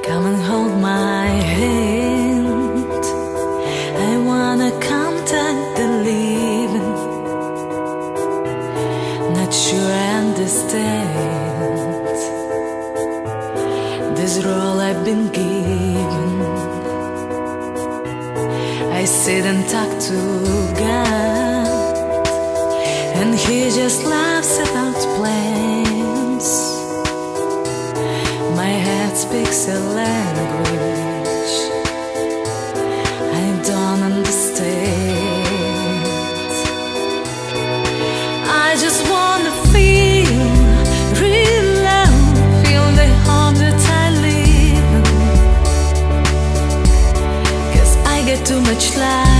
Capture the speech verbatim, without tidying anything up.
Come and hold my hand. I wanna contact the living. Not sure I understand this role I've been given. I sit and talk to God, and He just laughs about plans. My head speaks a language I don't understand. I just wanna feel real love, feel the home that I live in, 'cause I get too much life